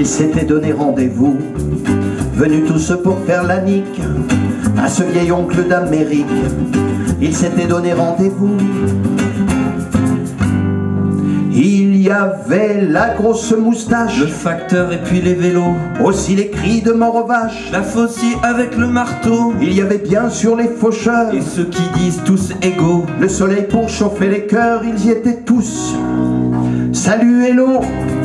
Ils s'étaient donné rendez-vous, venus tous pour faire la nique à ce vieil oncle d'Amérique. Ils s'étaient donné rendez-vous. Il y avait la grosse moustache, le facteur et puis les vélos, aussi les cris de mort aux vaches, la faucille avec le marteau. Il y avait bien sûr les faucheurs et ceux qui disent tous égaux. Le soleil pour chauffer les cœurs, ils y étaient tous. Salut, hello.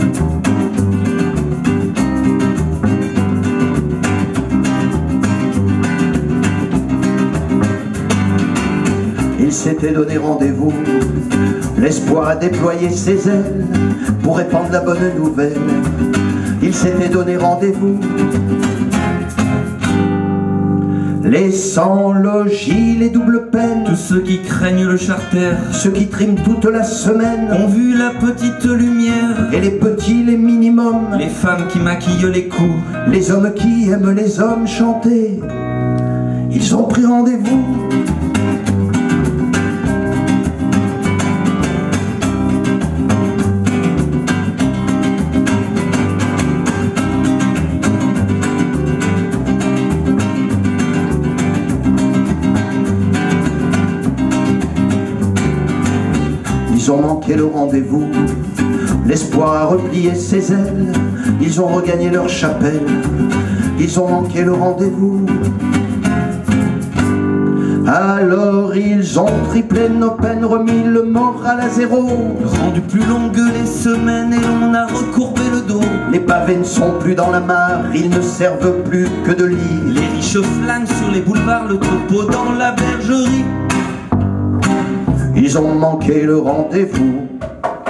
Ils s'étaient donné rendez-vous, l'espoir a déployé ses ailes pour répandre la bonne nouvelle. Ils s'étaient donné rendez-vous. Les sans-logis, les doubles peines, tous ceux qui craignent le charter, ceux qui triment toute la semaine, ont vu la petite lumière. Et les petits, les minimums, les femmes qui maquillent les coups, les hommes qui aiment les hommes chanter, ils ont pris rendez-vous. Ils ont manqué le rendez-vous, l'espoir a replié ses ailes, ils ont regagné leur chapelle, ils ont manqué le rendez-vous. Alors ils ont triplé nos peines, remis le moral à zéro, rendu plus longues les semaines et on a recourbé le dos. Les pavés ne sont plus dans la mare, ils ne servent plus que de lit. Les riches flânent sur les boulevards, le troupeau dans la bergerie. Ils ont manqué le rendez-vous.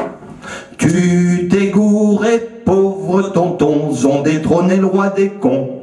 Tu t'es gouré, pauvre tonton, ont détrôné le roi des cons.